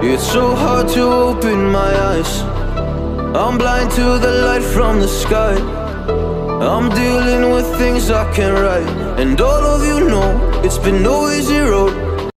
It's so hard to open my eyes. I'm blind to the light from the sky. I'm dealing with things I can't write. And all of you know it's been no easy road.